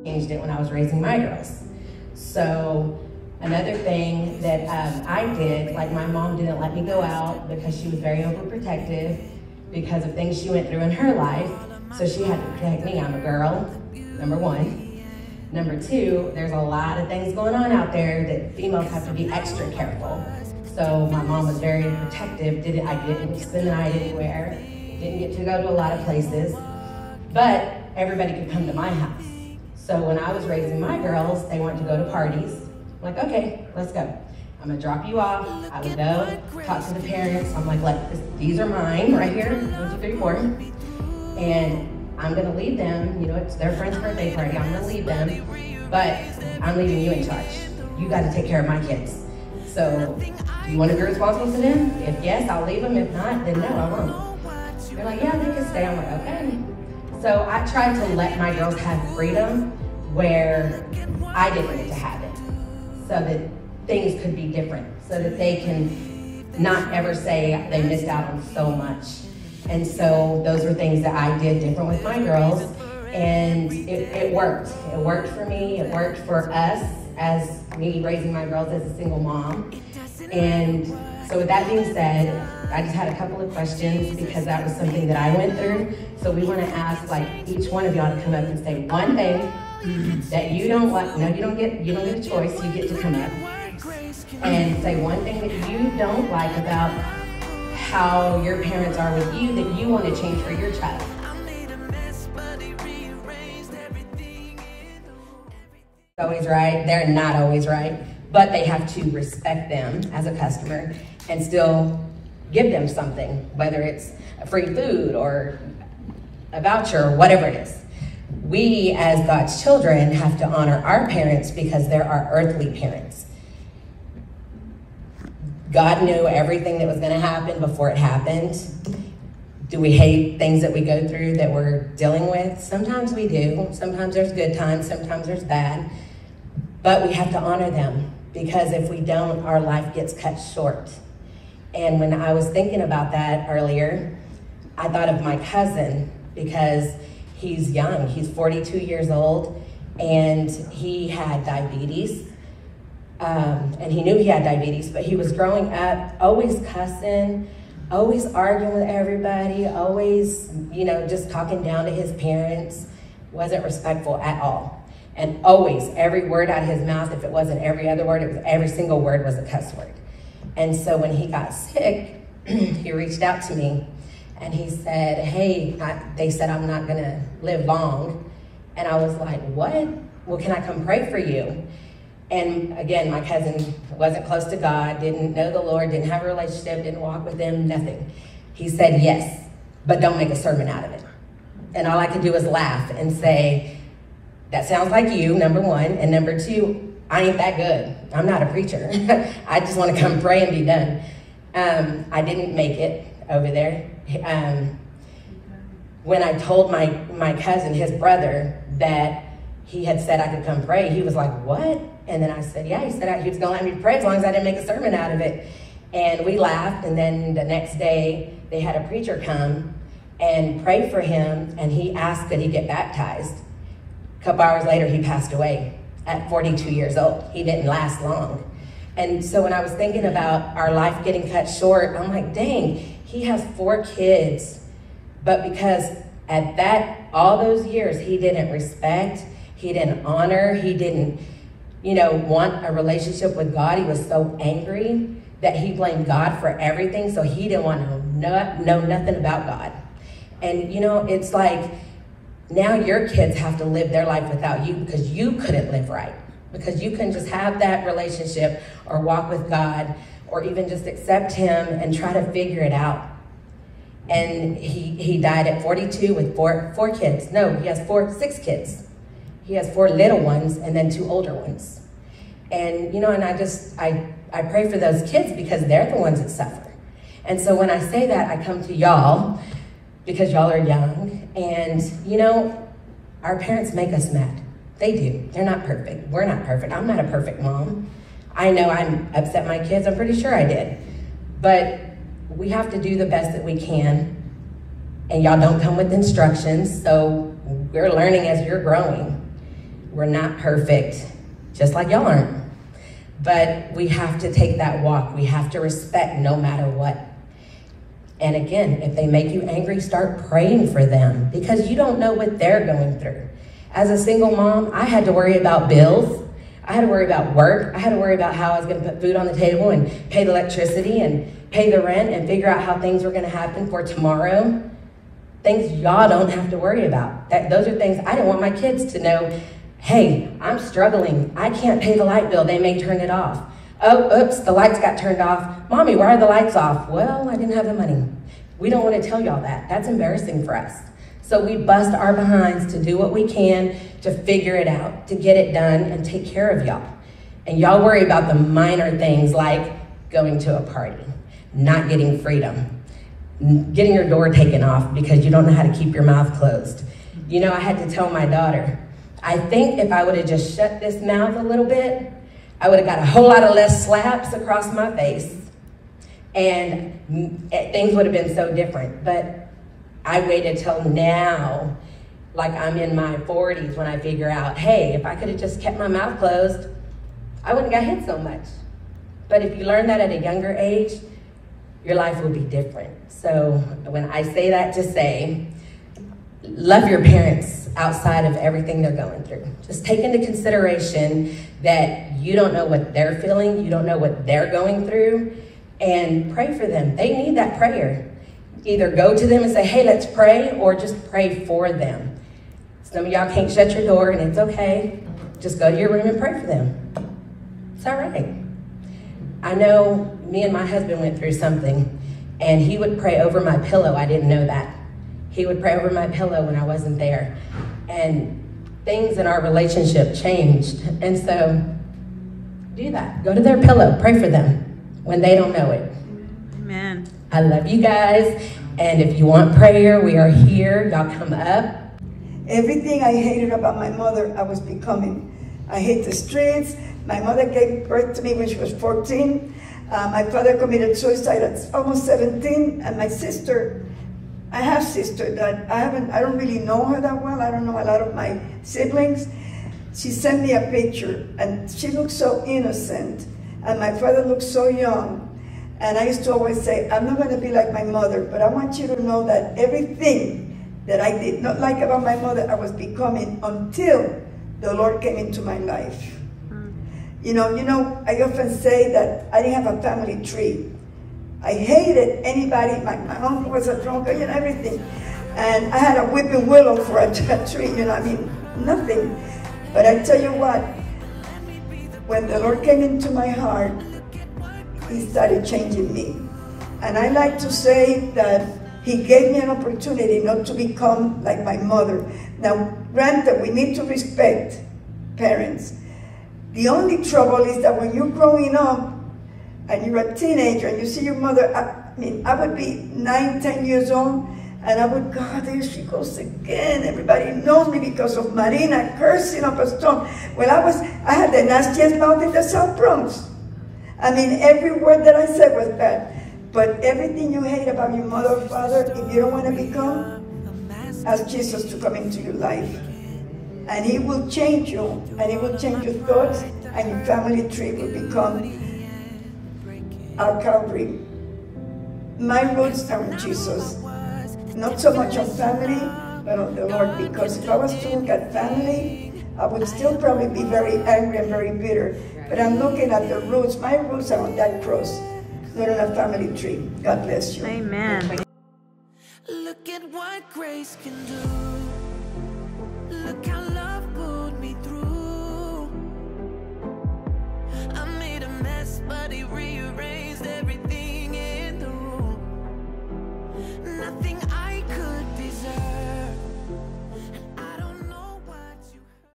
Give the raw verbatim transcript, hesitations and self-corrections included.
changed it when I was raising my girls. So another thing that um, I did, like my mom didn't let me go out because she was very overprotective because of things she went through in her life. So she had to protect me. I'm a girl, number one. Number two, there's a lot of things going on out there that females have to be extra careful. So my mom was very protective. Didn't, I didn't spend the night anywhere. Didn't get to go to a lot of places. But everybody could come to my house. So when I was raising my girls, they wanted to go to parties. I'm like, okay, let's go. I'm gonna drop you off. I would go, talk to the parents. I'm like, look, this, these are mine right here, one, two, three, four. And I'm gonna leave them, you know, it's their friend's birthday party, I'm gonna leave them, but I'm leaving you in charge. You gotta take care of my kids. So, do you want to be responsible for them? If yes, I'll leave them. If not, then no, I won't. They're like, yeah, they can stay. I'm like, okay. So I tried to let my girls have freedom where I didn't get to have it, so that things could be different, so that they can not ever say they missed out on so much. And so those were things that I did different with my girls, and it, it worked. It worked for me, it worked for us as me raising my girls as a single mom. And so with that being said, I just had a couple of questions because that was something that I went through. So we want to ask like each one of y'all to come up and say one thing that you don't like. No, you don't get you don't get a choice, you get to come up. And say one thing that you don't like about how your parents are with you that you want to change for your child. Always right, they're not always right, but they have to respect them as a customer and still give them something, whether it's a free food or a voucher or whatever it is. We as God's children have to honor our parents because they're our earthly parents. God knew everything that was going to happen before it happened. Do we hate things that we go through that we're dealing with? Sometimes we do. Sometimes there's good times, sometimes there's bad. But we have to honor them because if we don't, our life gets cut short. And when I was thinking about that earlier, I thought of my cousin because he's young. He's forty-two years old and he had diabetes. Um, and he knew he had diabetes, but he was growing up always cussing, always arguing with everybody, always, you know, just talking down to his parents, wasn't respectful at all. And always, every word out of his mouth, if it wasn't every other word, it was every single word was a cuss word. And so when he got sick, he reached out to me and he said, hey, I, they said I'm not gonna live long. And I was like, what? Well, can I come pray for you? And again, my cousin wasn't close to God, didn't know the Lord, didn't have a relationship, didn't walk with him, nothing. He said, yes, but don't make a sermon out of it. And all I could do was laugh and say, that sounds like you, number one. And number two, I ain't that good. I'm not a preacher. I just want to come pray and be done. Um, I didn't make it over there. Um, when I told my, my cousin, his brother, that he had said I could come pray, he was like, what? And then I said, yeah, he said he was gonna let me pray as long as I didn't make a sermon out of it. And we laughed, and then the next day, they had a preacher come and pray for him, and he asked could he get baptized. A couple hours later, he passed away at forty-two years old. He didn't last long. And so when I was thinking about our life getting cut short, I'm like, dang, he has four kids. But because at that, all those years, he didn't respect, he didn't honor, he didn't, you know, want a relationship with God. He was so angry that he blamed God for everything. So he didn't want to know, know nothing about God. And you know, it's like, now your kids have to live their life without you because you couldn't live right. Because you couldn't just have that relationship or walk with God or even just accept him and try to figure it out. And he, he died at forty-two with four, four kids. No, he has four, six kids. He has four little ones and then two older ones. And, you know, and I just, I, I pray for those kids because they're the ones that suffer. And so when I say that, I come to y'all because y'all are young. And, you know, our parents make us mad. They do. They're not perfect. We're not perfect. I'm not a perfect mom. I know I'm upset my kids. I'm pretty sure I did. But we have to do the best that we can. And y'all don't come with instructions, so we're learning as you're growing. We're not perfect, just like y'all aren't. But we have to take that walk. We have to respect no matter what. And again, if they make you angry, start praying for them, because you don't know what they're going through. As a single mom, I had to worry about bills. I had to worry about work. I had to worry about how I was gonna put food on the table and pay the electricity and pay the rent and figure out how things were gonna happen for tomorrow. Things y'all don't have to worry about. That, those are things I didn't want my kids to know. Hey, I'm struggling. I can't pay the light bill. They may turn it off. Oh, oops, the lights got turned off. Mommy, why are the lights off? Well, I didn't have the money. We don't want to tell y'all that. That's embarrassing for us. So we bust our behinds to do what we can to figure it out, to get it done and take care of y'all. And y'all worry about the minor things like going to a party, not getting freedom, getting your door taken off because you don't know how to keep your mouth closed. You know, I had to tell my daughter, I think if I would have just shut this mouth a little bit, I would have got a whole lot of less slaps across my face, and things would have been so different. But I waited till now, like I'm in my forties, when I figure out, hey, if I could have just kept my mouth closed, I wouldn't have got hit so much. But if you learn that at a younger age, your life will be different. So when I say that to say, love your parents outside of everything they're going through. Just take into consideration that you don't know what they're feeling, you don't know what they're going through, and pray for them. They need that prayer. Either go to them and say, hey, let's pray, or just pray for them. Some of y'all can't shut your door, and it's okay. Just go to your room and pray for them. It's all right. I know me and my husband went through something, and he would pray over my pillow. I didn't know that. He would pray over my pillow when I wasn't there. And things in our relationship changed. And so do that. Go to their pillow. Pray for them when they don't know it. Amen. I love you guys. And if you want prayer, we are here. Y'all come up. Everything I hated about my mother, I was becoming. I hate the streets. My mother gave birth to me when she was fourteen. Uh, my father committed suicide at almost seventeen. And my sister, I have sister that I haven't, I don't really know her that well. I don't know a lot of my siblings. She sent me a picture and she looked so innocent and my father looked so young. And I used to always say, I'm not gonna be like my mother, but I want you to know that everything that I did not like about my mother, I was becoming until the Lord came into my life. Mm. You know, you know, I often say that I didn't have a family tree. I hated anybody. My, my uncle was a drunkard and everything. And I had a whipping willow for a, a tree, you know, I mean, nothing. But I tell you what, when the Lord came into my heart, He started changing me. And I like to say that He gave me an opportunity not to become like my mother. Now, granted, we need to respect parents. The only trouble is that when you're growing up, and you're a teenager and you see your mother, I, I mean, I would be nine, ten years old, and I would, God, there she goes again. Everybody knows me because of Marina cursing up a storm. Well, I was, I had the nastiest mouth in the South Bronx. I mean, every word that I said was bad. But everything you hate about your mother or father, if you don't want to become, ask Jesus to come into your life. And He will change you, and He will change your thoughts, and your family tree will become our Calvary. My roots are in Jesus. Not so much on family, but on the Lord, because if I was to look at family, I would still probably be very angry and very bitter. But I'm looking at the roots. My roots are on that cross, not on a family tree. God bless you. Amen. Look at what grace can do. Look how